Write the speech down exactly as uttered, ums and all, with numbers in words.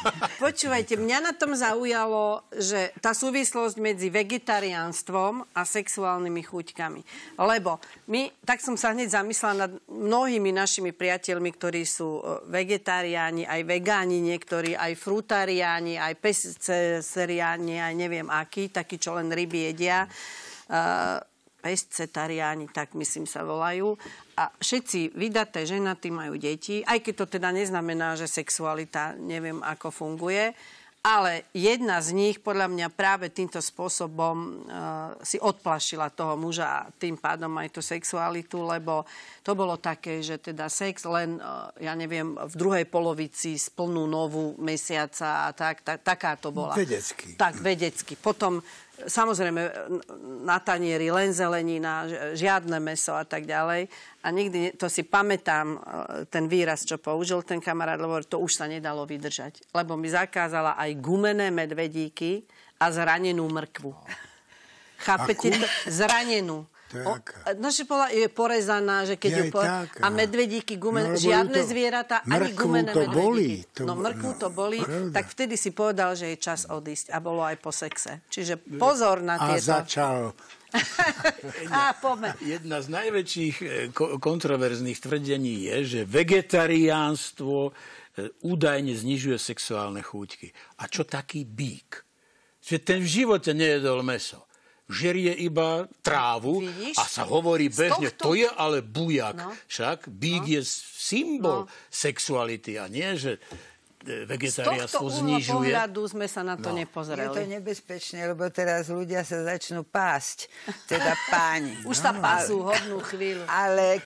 Počúvajte, mňa na tom zaujalo, že tá súvislosť medzi vegetariánstvom a sexuálnymi chuťkami. Lebo my, tak som sa hneď zamyslela nad mnohými našimi priateľmi, ktorí sú vegetariáni, aj vegáni niektorí, aj frutariáni, aj pesceriáni, aj neviem akí, takí, čo len ryby jedia. Uh, pescetariáni, tak myslím sa volajú. A všetci vydaté ženatí majú deti, aj keď to teda neznamená, že sexualita neviem, ako funguje, ale jedna z nich podľa mňa práve týmto spôsobom uh, si odplašila toho muža a tým pádom aj tú sexualitu, lebo to bolo také, že teda sex len, uh, ja neviem, v druhej polovici z plnú novú mesiaca a tak, tak, taká to bola. Vedecky. Tak, vedecky. Potom samozrejme, na tanieri len zelenina, žiadne mäso a tak ďalej. A nikdy, to si pamätám, ten výraz, čo použil ten kamarát, lebo to už sa nedalo vydržať. Lebo mi zakázala aj gumené medvedíky a zranenú mrkvu. Chápete? Zranenú. O, no, že bola, je porezaná, že keď ju po... Tak, a medvedíky, gumen... no, žiadne to... zvieratá, ani gumené to medvedíky. Boli, to... No mrkvu no, to boli, pravda. Tak vtedy si povedal, že je čas odísť. A bolo aj po sexe. Čiže pozor na a tieto... A začal... Á, poďme. Jedna z najväčších kontroverzných tvrdení je, že vegetariánstvo údajne znižuje sexuálne chúťky. A čo taký bík? Že ten v živote nejedol mäso. Žerie iba trávu. Vidíš? A sa hovorí bežne, tohto... to je ale bujak. No. Však bík no. je symbol no. sexuality a nie, že vegetariánstvo znižuje. Z tohto pohľadu sme sa na to no. nepozreli. Je to nebezpečné, lebo teraz ľudia sa začnú pásť. Teda páni. Už sa pású hodnú chvíľu. Ale